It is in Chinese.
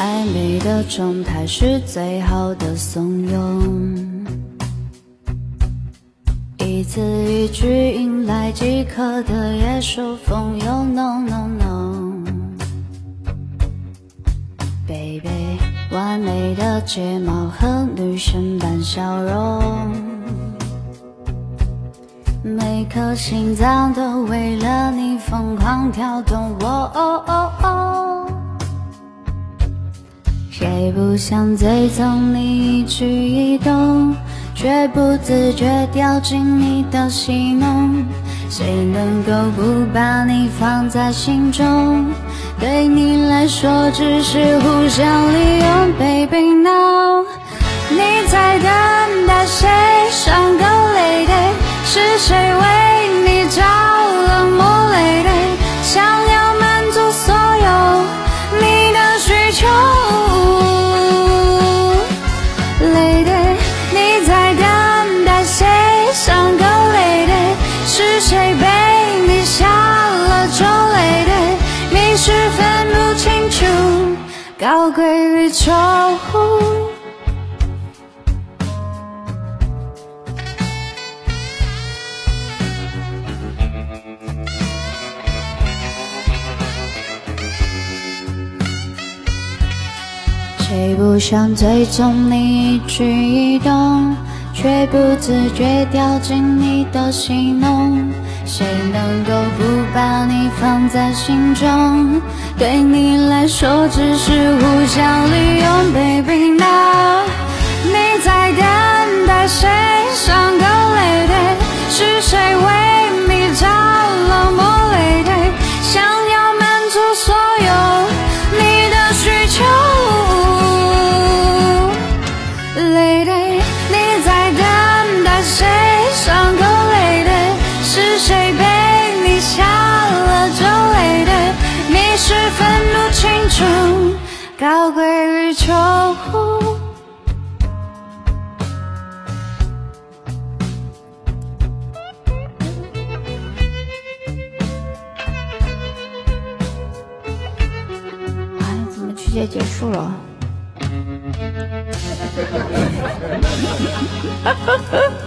暧昧的状态是最好的怂恿，一字一句引来即可的野兽风又 No No No。Baby， 完美的睫毛和女神般笑容，每颗心脏都为了你疯狂跳动。谁不想追踪你一举一动，却不自觉掉进你的戏弄？谁能够不把你放在心中？对你来说只是互相利用。Baby now， 你在等待谁上钩 Lady？ 是谁为你着了魔 Lady？ 想要满足所有你的需求 Lady， 你在等待谁上钩 Lady？ 是谁被你下了咒 Lady？ 迷失分不清楚，高贵与丑。谁不想追踪你一举一动，却不自觉掉进你的戏弄？谁能够不把你放在心中？对你来说只是互相利用。Baby now， 你在等待谁上钩 Lady？ 是谁为你着了魔 Lady？ 想要满足所有你的需求Lady， 你在等待谁上钩 Lady？ 是谁被你下了咒 Lady？ 迷失分不清楚，高贵与丑。哎，怎么曲解结束了？哈哈哈。